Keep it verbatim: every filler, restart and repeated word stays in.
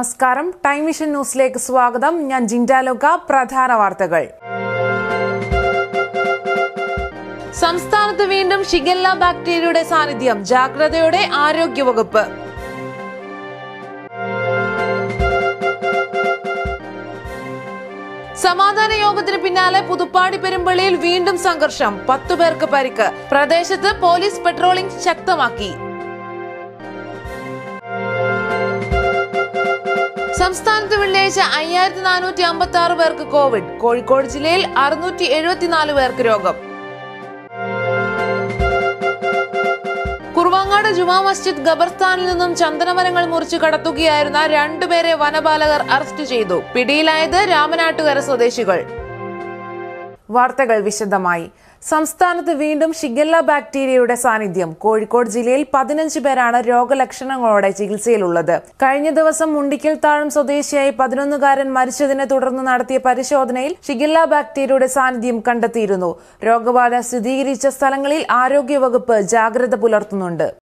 നമസ്കാരം. Time vision ന്യൂസിലേക്ക് സ്വാഗതം. ഞാൻ ജിൻഡാലോക. പ്രധാന വാർത്തകൾ. സംസ്ഥാനത്ത് വീണ്ടും ഷിഗല്ല ബാക്ടീരിയയുടെ സാന്നിധ്യം. ജാഗ്രതയോടെ ആരോഗ്യവകുപ്പ്. സമാധാന യോഗത്തിന് പിന്നാലെ പുതുപ്പാടി പെരുമ്പള്ളിയിൽ വീണ്ടും സംഘർഷം. പത്തു പേർക്ക് പരിക്ക്. പ്രദേശത്ത് പോലീസ് പെട്രോളിംഗ് ശക്തമാക്കി. സംസ്ഥാനത്ത് വെള്ളിയാഴ്ച അയ്യായിരത്തി നാനൂറ്റി അമ്പത്തി ആറ് പേർക്ക് കോവിഡ്. കോഴിക്കോട് ജില്ലയിൽ അറുന്നൂറ്റി എഴുപത്തിനാല് പേർക്ക് രോഗം. കുറുവാങ്ങാട് ജുമാ മസ്ജിദ് ഖബർസ്ഥാനിൽ നിന്നും ചന്ദനമരങ്ങൾ മുറിച്ചു കടത്തുകയായിരുന്ന രണ്ടുപേരെ വനപാലകർ അറസ്റ്റ് ചെയ്തു. പിടിയിലായത് രാമനാട്ടുകര സ്വദേശികൾ. വാർത്തകൾ വിശദമായി. സംസ്ഥാനത്ത് വീണ്ടും ഷിഗല്ല ബാക്ടീരിയയുടെ സാന്നിധ്യം. കോഴിക്കോട് ജില്ലയിൽ പതിനഞ്ച് പേരാണ് രോഗലക്ഷണങ്ങളോടെ ചികിത്സയിലുള്ളത്. കഴിഞ്ഞ ദിവസം മുണ്ടിക്കൽ താഴം സ്വദേശിയായി പതിനൊന്നുകാരൻ മരിച്ചതിനെ തുടർന്ന് നടത്തിയ പരിശോധനയിൽ ഷിഗല്ല ബാക്ടീരിയയുടെ സാന്നിധ്യം കണ്ടെത്തിയിരുന്നു. രോഗബാധ സ്ഥിരീകരിച്ച സ്ഥലങ്ങളിൽ ആരോഗ്യവകുപ്പ് ജാഗ്രത പുലർത്തുന്നുണ്ട്.